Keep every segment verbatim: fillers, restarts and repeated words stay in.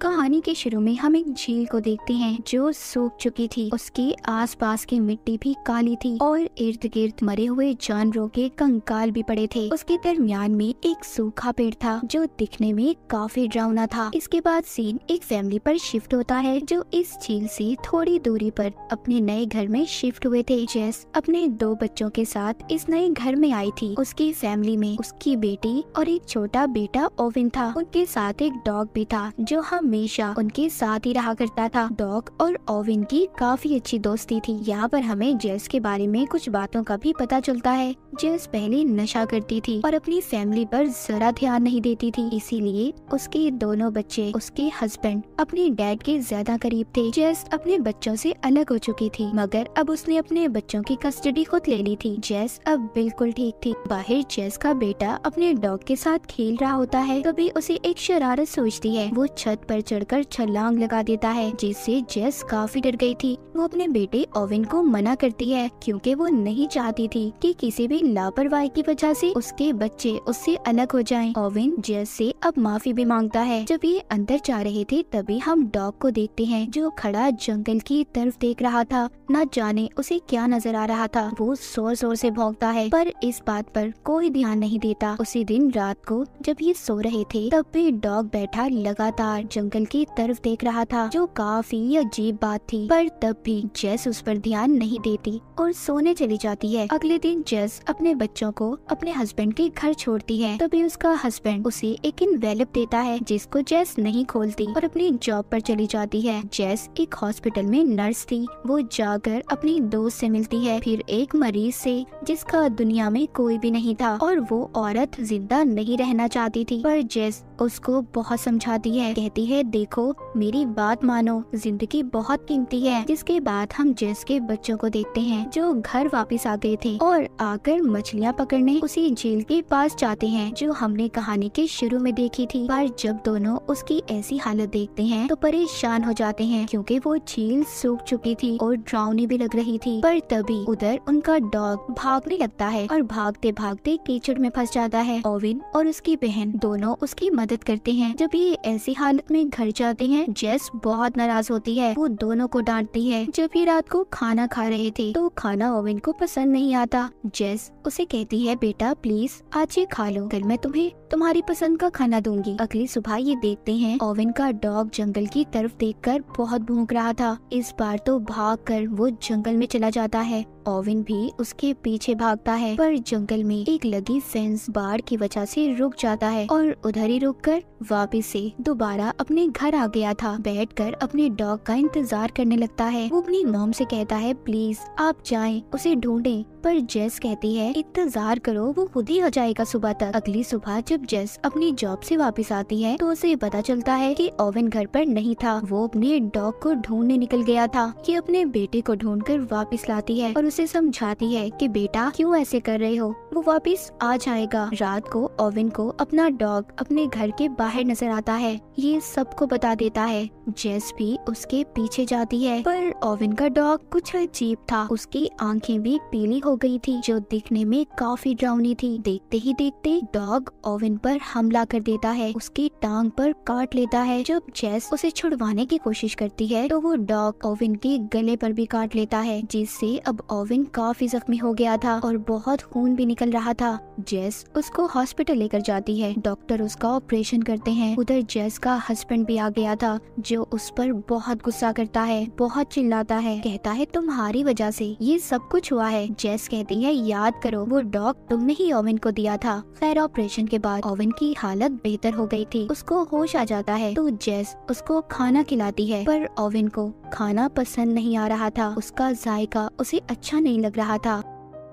कहानी के शुरू में हम एक झील को देखते हैं जो सूख चुकी थी। उसके आसपास की मिट्टी भी काली थी और इर्द गिर्द मरे हुए जानवरों के कंकाल भी पड़े थे। उसके दरमियान में एक सूखा पेड़ था जो दिखने में काफी डरावना था। इसके बाद सीन एक फैमिली पर शिफ्ट होता है जो इस झील से थोड़ी दूरी पर अपने नए घर में शिफ्ट हुए थे। जेस अपने दो बच्चों के साथ इस नए घर में आई थी। उसकी फैमिली में उसकी बेटी और एक छोटा बेटा ओविन था। उनके साथ एक डॉग भी था जो हमेशा उनके साथ ही रहा करता था। डॉग और ओविन की काफी अच्छी दोस्ती थी। यहाँ पर हमें जेस के बारे में कुछ बातों का भी पता चलता है। जेस पहले नशा करती थी और अपनी फैमिली पर जरा ध्यान नहीं देती थी, इसीलिए उसके दोनों बच्चे उसके हस्बैंड अपने डैड के ज्यादा करीब थे। जेस अपने बच्चों से अलग हो चुकी थी मगर अब उसने अपने बच्चों की कस्टडी खुद ले ली थी। जेस अब बिल्कुल ठीक थी। बाहर जेस का बेटा अपने डॉग के साथ खेल रहा होता है, तभी उसे एक शरारत सूझती है। वो छत पर चढ़कर छलांग लगा देता है जिससे जेस काफी डर गई थी। वो अपने बेटे ओविन को मना करती है क्योंकि वो नहीं चाहती थी कि किसी भी लापरवाही की वजह से उसके बच्चे उससे अलग हो जाएं। ओविन जेस से अब माफी भी मांगता है। जब ये अंदर जा रहे थे तभी हम डॉग को देखते हैं जो खड़ा जंगल की तरफ देख रहा था। न जाने उसे क्या नजर आ रहा था। वो जोर जोर से भौंकता है पर इस बात पर कोई ध्यान नहीं देता। उसी दिन रात को जब ये सो रहे थे तब भी डॉग बैठा लगातार जंगल की तरफ देख रहा था जो काफी अजीब बात थी। पर तब भी जेस उस पर ध्यान नहीं देती और सोने चली जाती है। अगले दिन जेस अपने बच्चों को अपने हस्बैंड के घर छोड़ती है। तभी उसका हस्बैंड उसे एक एनवेलप देता है जिसको जेस नहीं खोलती और अपनी जॉब पर चली जाती है। जेस एक हॉस्पिटल में नर्स थी। वो जाकर अपनी दोस्त से मिलती है, फिर एक मरीज से जिसका दुनिया में कोई भी नहीं था और वो औरत जिंदा नहीं रहना चाहती थी। पर जेस उसको बहुत समझाती है, कहती है देखो मेरी बात मानो, जिंदगी बहुत कीमती है। जिसके बाद हम जेस के बच्चों को देखते हैं जो घर वापस आ गए थे और आकर मछलियाँ पकड़ने उसी झील के पास जाते हैं जो हमने कहानी के शुरू में देखी थी। पर जब दोनों उसकी ऐसी हालत देखते हैं तो परेशान हो जाते हैं क्योंकि वो झील सूख चुकी थी और डरावनी भी लग रही थी। पर तभी उधर उनका डॉग भागने लगता है और भागते भागते कीचड़ में फंस जाता है। ओविन और उसकी बहन दोनों उसकी मदद करते हैं। जब ये ऐसी हालत में घर जाते हैं जेस बहुत नाराज होती है। वो दोनों को डांटती है। जब ये रात को खाना खा रहे थे तो खाना ओविन को पसंद नहीं आता। जेस उसे कहती है बेटा प्लीज आज ये खा लो, कल मैं तुम्हें तुम्हारी पसंद का खाना दूंगी। अगली सुबह ये देखते हैं ओविन का डॉग जंगल की तरफ देखकर बहुत भौंक रहा था। इस बार तो भागकर वो जंगल में चला जाता है। ओविन भी उसके पीछे भागता है पर जंगल में एक लगी फेंस बाढ़ की वजह से रुक जाता है और उधर ही रुककर वापस से दोबारा अपने घर आ गया था। बैठकर अपने डॉग का इंतजार करने लगता है। वो अपनी मॉम से कहता है प्लीज आप जाएं, उसे ढूंढें। पर जेस कहती है इंतजार करो, वो खुद ही आ जाएगा सुबह तक। अगली सुबह जब जेस अपनी जॉब से वापस आती है तो उसे पता चलता है कि ओविन घर पर नहीं था। वो अपने डॉग को ढूंढने निकल गया था। ये अपने बेटे को ढूंढकर वापस लाती है और उसे समझाती है कि बेटा क्यों ऐसे कर रहे हो, वो वापस आ जाएगा। रात को ओविन को अपना डॉग अपने घर के बाहर नजर आता है। ये सबको बता देता है। जेस भी उसके पीछे जाती है पर ओविन का डॉग कुछ अजीब था। उसकी आंखें भी पीली हो गई थी जो दिखने में काफी डरावनी थी। देखते ही देखते डॉग ओविन पर हमला कर देता है, उसकी टांग पर काट लेता है। जब जेस उसे छुड़वाने की कोशिश करती है तो वो डॉग ओविन के गले पर भी काट लेता है जिससे अब ओविन काफी जख्मी हो गया था और बहुत खून भी निकल रहा था। जेस उसको हॉस्पिटल लेकर जाती है। डॉक्टर उसका ऑपरेशन करते हैं। उधर जेस का हस्बैंड भी आ गया था जो उस पर बहुत गुस्सा करता है, बहुत चिल्लाता है, कहता है तुम्हारी वजह से ये सब कुछ हुआ है। जेस कहती है याद करो वो डॉग तुमने ही ओविन को दिया था। खैर ऑपरेशन के बाद ओविन की हालत बेहतर हो गई थी। उसको होश आ जाता है तो जेस उसको खाना खिलाती है पर ओविन को खाना पसंद नहीं आ रहा था। उसका जायका उसे अच्छा नहीं लग रहा था।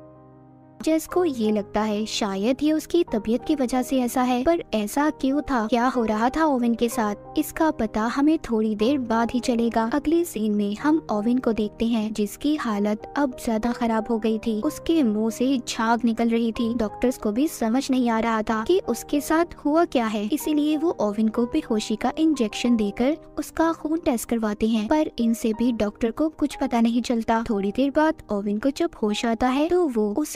जेस को ये लगता है शायद ये उसकी तबीयत की वजह से ऐसा है। पर ऐसा क्यों था, क्या हो रहा था ओविन के साथ, इसका पता हमें थोड़ी देर बाद ही चलेगा। अगले सीन में हम ओविन को देखते हैं जिसकी हालत अब ज्यादा खराब हो गई थी। उसके मुंह से झाग निकल रही थी। डॉक्टर्स को भी समझ नहीं आ रहा था कि उसके साथ हुआ क्या है, इसीलिए वो ओविन को बेहोशी का इंजेक्शन देकर उसका खून टेस्ट करवाते हैं। पर इनसे भी डॉक्टर को कुछ पता नहीं चलता। थोड़ी देर बाद ओविन को जब होश आता है तो वो उसी खून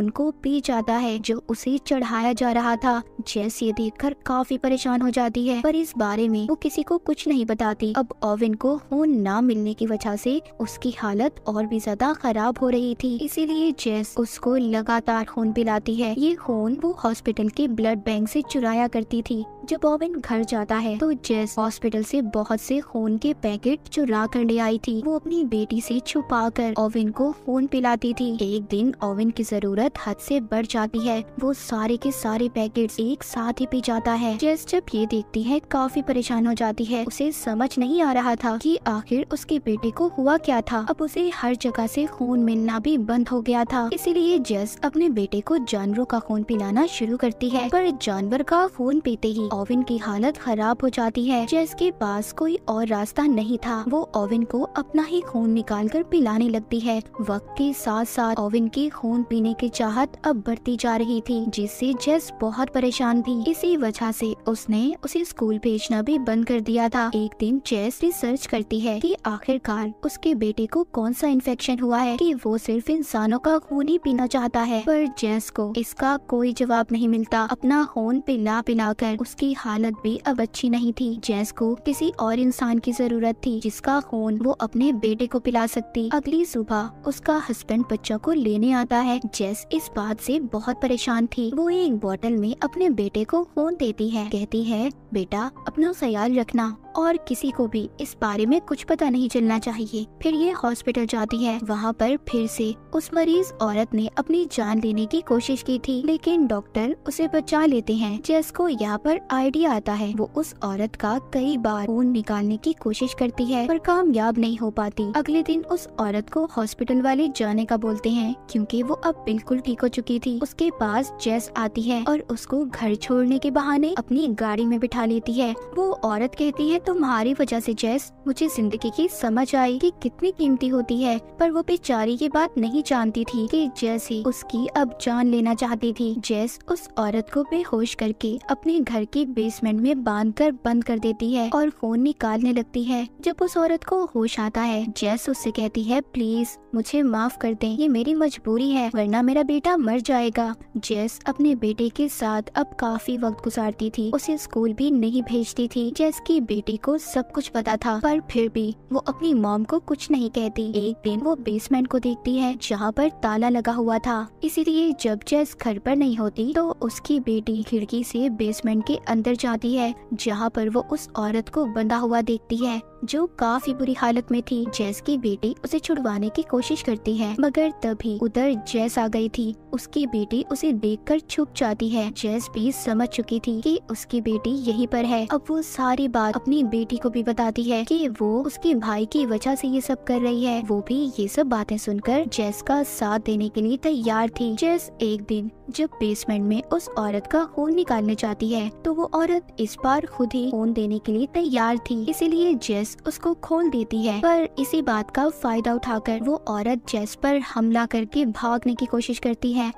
खून को पी जाता है जो उसे चढ़ाया जा रहा था। जेस ये देखकर काफी परेशान हो जाती है, पर इस बारे में वो किसी को कुछ नहीं बताती। अब ओवेन को खून ना मिलने की वजह से उसकी हालत और भी ज्यादा खराब हो रही थी, इसीलिए जेस उसको लगातार खून पिलाती है। ये खून वो हॉस्पिटल के ब्लड बैंक से चुराया करती थी। जब ओवेन घर जाता है तो जेस हॉस्पिटल से बहुत से खून के पैकेट चुरा कर ले आई थी। वो अपनी बेटी से छुपा कर ओवेन को खून पिलाती थी। एक दिन ओवेन की जरूरत हद से बढ़ जाती है, वो सारे के सारे पैकेट्स एक साथ ही पी जाता है। जेस जब ये देखती है काफी परेशान हो जाती है। उसे समझ नहीं आ रहा था कि आखिर उसके बेटे को हुआ क्या था। अब उसे हर जगह से खून मिलना भी बंद हो गया था, इसीलिए जेस अपने बेटे को जानवरों का खून पिलाना शुरू करती है। पर जानवर का खून पीते ही ओवेन की हालत खराब हो जाती है। जेस के पास कोई और रास्ता नहीं था, वो ओवेन को अपना ही खून निकाल कर पिलाने लगती है। वक्त के साथ साथ ओवेन की खून पीने की चाहत अब बढ़ती जा रही थी, जिससे जेस बहुत परेशान थी। इसी वजह से उसने उसे स्कूल भेजना भी बंद कर दिया था। एक दिन जेस रिसर्च करती है कि आखिरकार उसके बेटे को कौन सा इन्फेक्शन हुआ है कि वो सिर्फ इंसानों का खून ही पीना चाहता है। पर जेस को इसका कोई जवाब नहीं मिलता। अपना खून पिला पिला कर उसकी हालत भी अब अच्छी नहीं थी। जेस को किसी और इंसान की जरूरत थी जिसका खून वो अपने बेटे को पिला सकती। अगली सुबह उसका हस्बैंड बच्चों को लेने आता है। जेस इस बात से बहुत परेशान थी। वो एक बोतल में अपने बेटे को खून देती है, कहती है बेटा अपना ख्याल रखना और किसी को भी इस बारे में कुछ पता नहीं चलना चाहिए। फिर ये हॉस्पिटल जाती है। वहाँ पर फिर से उस मरीज औरत ने अपनी जान लेने की कोशिश की थी, लेकिन डॉक्टर उसे बचा लेते हैं। जेस को यहाँ पर आइडिया आता है। वो उस औरत का कई बार खून निकालने की कोशिश करती है, पर कामयाब नहीं हो पाती। अगले दिन उस औरत को हॉस्पिटल वाले जाने का बोलते हैं, क्योंकि वो अब बिल्कुल ठीक हो चुकी थी। उसके पास जेस आती है और उसको घर छोड़ने के बहाने अपनी गाड़ी में बिठा लेती है। वो औरत कहती है तुम्हारी वजह से जेस मुझे जिंदगी की समझ आई कि कितनी कीमती होती है। पर वो बेचारी ये बात नहीं जानती थी कि जेस ही उसकी अब जान लेना चाहती थी। जेस उस औरत को बेहोश करके अपने घर के बेसमेंट में बांधकर बंद कर देती है और खून निकालने लगती है। जब उस औरत को होश आता है, जेस उससे कहती है प्लीज मुझे माफ कर दें, ये मेरी मजबूरी है वरना मेरा बेटा मर जाएगा। जेस अपने बेटे के साथ अब काफी वक्त गुजारती थी। उसे स्कूल भी नहीं भेजती थी। जेस की बेटी को सब कुछ पता था, पर फिर भी वो अपनी मॉम को कुछ नहीं कहती। एक दिन वो बेसमेंट को देखती है जहाँ पर ताला लगा हुआ था, इसीलिए जब जेस घर पर नहीं होती तो उसकी बेटी खिड़की से बेसमेंट के अंदर जाती है, जहाँ पर वो उस औरत को बंधा हुआ देखती है जो काफी बुरी हालत में थी। जेस की बेटी उसे छुड़वाने की कोशिश करती है, मगर तभी उधर जेस आ गई थी। उसकी बेटी उसे देखकर छुप जाती है। जेस भी समझ चुकी थी कि उसकी बेटी यहीं पर है। अब वो सारी बात अपनी बेटी को भी बताती है कि वो उसके भाई की वजह से ये सब कर रही है। वो भी ये सब बातें सुनकर जेस का साथ देने के लिए तैयार थी। जेस एक दिन जब बेसमेंट में उस औरत का खून निकालने जाती है तो वो औरत इस बार खुद ही खून देने के लिए तैयार थी, इसीलिए जेस उसको खोल देती है। पर इसी बात का फायदा उठाकर वो औरत जेस पर हमला करके भागने की कोशिश करती है।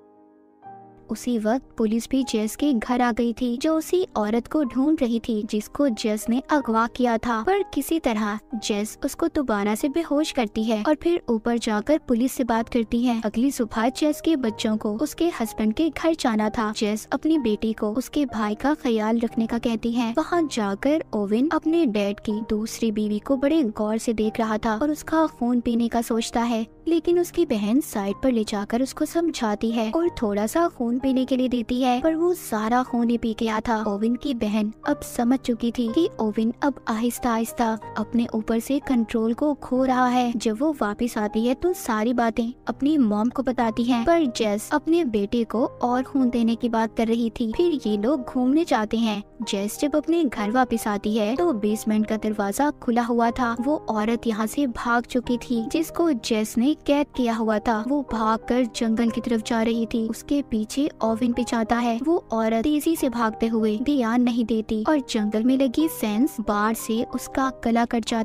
उसी वक्त पुलिस भी जेस के घर आ गई थी, जो उसी औरत को ढूंढ रही थी जिसको जेस ने अगवा किया था। पर किसी तरह जेस उसको दोबारा से बेहोश करती है और फिर ऊपर जाकर पुलिस से बात करती है। अगली सुबह जेस के बच्चों को उसके हस्बैंड के घर जाना था। जेस अपनी बेटी को उसके भाई का ख्याल रखने का कहती है। वहाँ जाकर ओवेन अपने डैड की दूसरी बीवी को बड़े गौर से देख रहा था और उसका खून पीने का सोचता है, लेकिन उसकी बहन साइड पर ले जाकर उसको समझाती है और थोड़ा सा खून पीने के लिए देती है, पर वो सारा खून ही पी गया था। ओवेन की बहन अब समझ चुकी थी कि ओवेन अब आहिस्ता आहिस्ता अपने ऊपर से कंट्रोल को खो रहा है। जब वो वापस आती है तो सारी बातें अपनी मॉम को बताती है, पर जेस अपने बेटे को और खून देने की बात कर रही थी। फिर ये लोग घूमने जाते हैं। जेस जब अपने घर वापस आती है तो बेसमेंट का दरवाजा खुला हुआ था। वो औरत यहाँ से भाग चुकी थी जिसको जेस ने कैद किया हुआ था। वो भागकर जंगल की तरफ जा रही थी। उसके पीछे ओवेन पे जाता है। वो औरत तेजी से भागते हुए ध्यान नहीं देती और जंगल में लगी फेंस बाढ़ से उसका गला कट जाता है।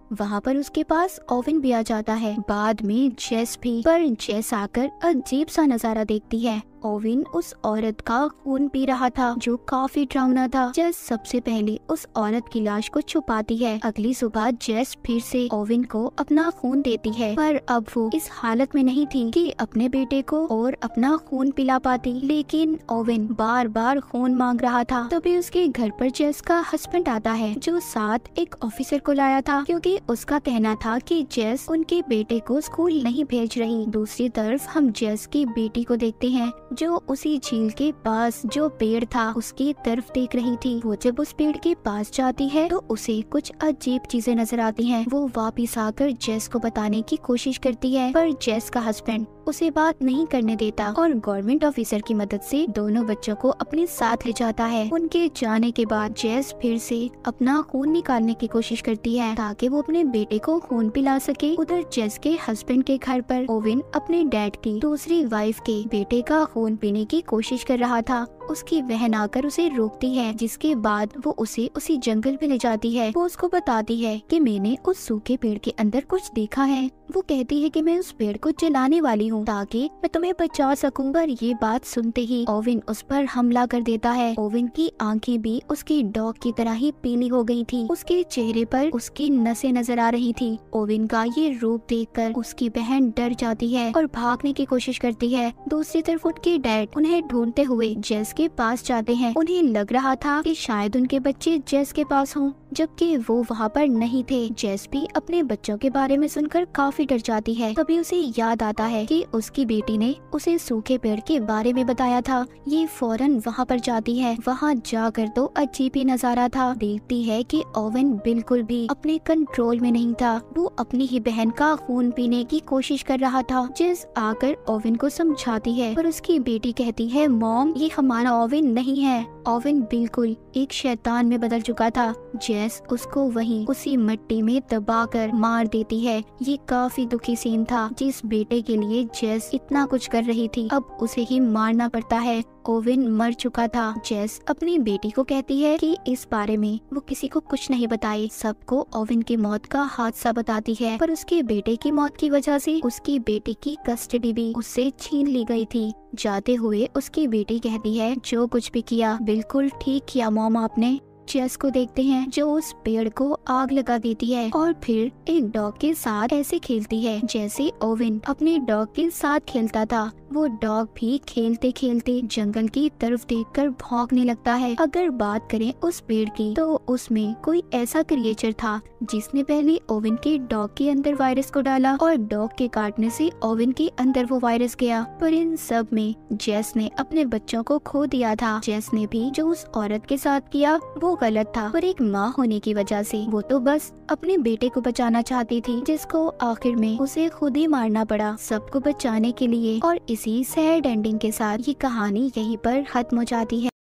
वहाँ पर उसके पास ओवेन भी आ जाता है, बाद में जेस भी। पर जेस आकर अजीब सा नजारा देखती है। ओवेन उस औरत का खून पी रहा था जो काफी डरावना था। जेस सबसे पहले उस औरत की लाश को छुपाती है। अगली सुबह जेस फिर से ओवेन को अपना खून देती है, पर अब वो इस हालत में नहीं थी कि अपने बेटे को और अपना खून पिला पाती। लेकिन ओवेन बार बार खून मांग रहा था। तभी उसके घर पर जेस का हस्बैंड आता है जो साथ एक ऑफिसर को लाया था, क्योंकि उसका कहना था कि जेस उनके बेटे को स्कूल नहीं भेज रही। दूसरी तरफ हम जेस की बेटी को देखते हैं जो उसी झील के पास जो पेड़ था उसकी तरफ देख रही थी। वो जब उस पेड़ के पास जाती है तो उसे कुछ अजीब चीजें नजर आती हैं। वो वापस आकर जेस को बताने की कोशिश करती है, पर जेस का हस्बैंड उसे बात नहीं करने देता और गवर्नमेंट ऑफिसर की मदद से दोनों बच्चों को अपने साथ ले जाता है। उनके जाने के बाद जेस फिर से अपना खून निकालने की कोशिश करती है ताकि वो अपने बेटे को खून पिला सके। उधर जेस के हस्बैंड के घर पर ओवेन अपने डैड की दूसरी वाइफ के बेटे का खून पीने की कोशिश कर रहा था। उसकी बहन आकर उसे रोकती है, जिसके बाद वो उसे उसी जंगल में ले जाती है। वो उसको बताती है कि मैंने उस सूखे पेड़ के अंदर कुछ देखा है। वो कहती है कि मैं उस पेड़ को जलाने वाली हूँ ताकि मैं तुम्हें बचा सकूं। पर ये बात सुनते ही ओवेन उस पर हमला कर देता है। ओवेन की आंखें भी उसकी डॉग की तरह ही पीली हो गई थी। उसके चेहरे पर उसकी नसें नजर आ रही थी। ओवेन का ये रूप देखकर उसकी बहन डर जाती है और भागने की कोशिश करती है। दूसरी तरफ उनके डैड उन्हें ढूंढते हुए जेस के पास जाते हैं। उन्हें लग रहा था कि शायद उनके बच्चे जेस के पास हों, जबकि वो वहाँ पर नहीं थे। जेस भी अपने बच्चों के बारे में सुनकर काफी डर जाती है। तभी उसे याद आता है कि उसकी बेटी ने उसे सूखे पेड़ के बारे में बताया था। ये फौरन वहाँ पर जाती है। वहाँ जाकर तो अजीब ही नजारा था। देखती है कि ओवेन बिल्कुल भी अपने कंट्रोल में नहीं था। वो अपनी ही बहन का खून पीने की कोशिश कर रहा था। जेस आकर ओवेन को समझाती है, पर उसकी बेटी कहती है, मॉम ये हमारा ओवेन नहीं है। ओवेन बिल्कुल एक शैतान में बदल चुका था। जेस उसको वहीं उसी मिट्टी में दबाकर मार देती है। ये काफी दुखी सीन था। जिस बेटे के लिए जेस इतना कुछ कर रही थी, अब उसे ही मारना पड़ता है। ओवेन मर चुका था। जेस अपनी बेटी को कहती है कि इस बारे में वो किसी को कुछ नहीं बताए। सबको ओवेन की मौत का हादसा बताती है, पर उसके बेटे की मौत की वजह से उसकी बेटी की कस्टडी भी उससे छीन ली गई थी। जाते हुए उसकी बेटी कहती है, जो कुछ भी किया बिल्कुल ठीक किया मॉम आपने। जेस को देखते हैं जो उस पेड़ को आग लगा देती है और फिर एक डॉग के साथ ऐसे खेलती है जैसे ओवेन अपने डॉग के साथ खेलता था। वो डॉग भी खेलते खेलते जंगल की तरफ देखकर भौंकने लगता है। अगर बात करें उस पेड़ की, तो उसमें कोई ऐसा क्रिएचर था जिसने पहले ओवेन के डॉग के अंदर वायरस को डाला और डॉग के काटने से ओवेन के अंदर वो वायरस गया। पर इन सब में जेस ने अपने बच्चों को खो दिया था। जेस ने भी जो उस औरत के साथ किया वो गलत था, पर एक माँ होने की वजह से वो तो बस अपने बेटे को बचाना चाहती थी, जिसको आखिर में उसे खुद ही मारना पड़ा सबको बचाने के लिए। और इसी सैड एंडिंग के साथ ये कहानी यहीं पर खत्म हो जाती है।